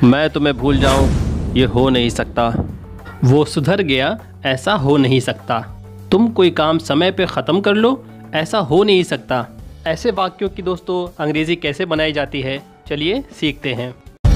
मैं तुम्हें भूल जाऊं ये हो नहीं सकता। वो सुधर गया ऐसा हो नहीं सकता। तुम कोई काम समय पे ख़त्म कर लो ऐसा हो नहीं सकता। ऐसे वाक्यों की दोस्तों अंग्रेज़ी कैसे बनाई जाती है, चलिए सीखते हैं।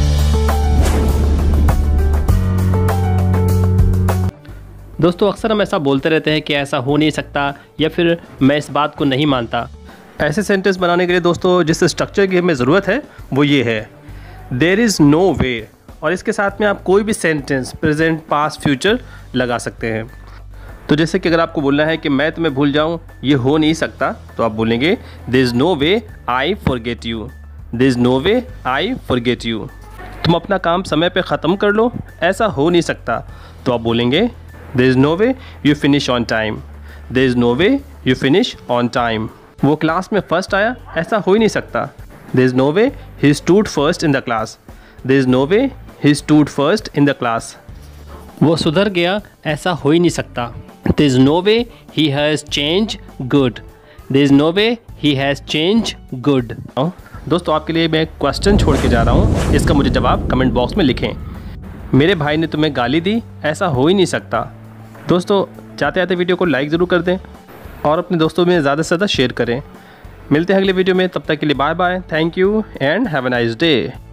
दोस्तों अक्सर हम ऐसा बोलते रहते हैं कि ऐसा हो नहीं सकता या फिर मैं इस बात को नहीं मानता। ऐसे सेंटेंस बनाने के लिए दोस्तों जिस स्ट्रक्चर की हमें ज़रूरत है वो ये है, देयर इज़ नो वे। और इसके साथ में आप कोई भी सेंटेंस प्रेजेंट पास्ट फ्यूचर लगा सकते हैं। तो जैसे कि अगर आपको बोलना है कि मैं तुम्हें भूल जाऊं ये हो नहीं सकता, तो आप बोलेंगे there is no way I forget you. There is no way I forget you. तुम अपना काम समय पे ख़त्म कर लो ऐसा हो नहीं सकता, तो आप बोलेंगे there is no way you finish on time. There is no way you finish on time. वो क्लास में फर्स्ट आया ऐसा हो ही नहीं सकता। There is no way he stood first in the class. There is no way he stood first in the class. वो सुधर गया ऐसा हो ही नहीं सकता। There is no way he has change good. There is no way he has change good. दोस्तों आपके लिए मैं एक क्वेश्चन छोड़ के जा रहा हूँ, इसका मुझे जवाब कमेंट बॉक्स में लिखें। मेरे भाई ने तुम्हें गाली दी ऐसा हो ही नहीं सकता। दोस्तों जाते जाते वीडियो को लाइक ज़रूर कर दें और अपने दोस्तों में ज़्यादा से ज़्यादा शेयर करें। मिलते हैं अगले वीडियो में, तब तक के लिए bye bye, thank you and have a nice day.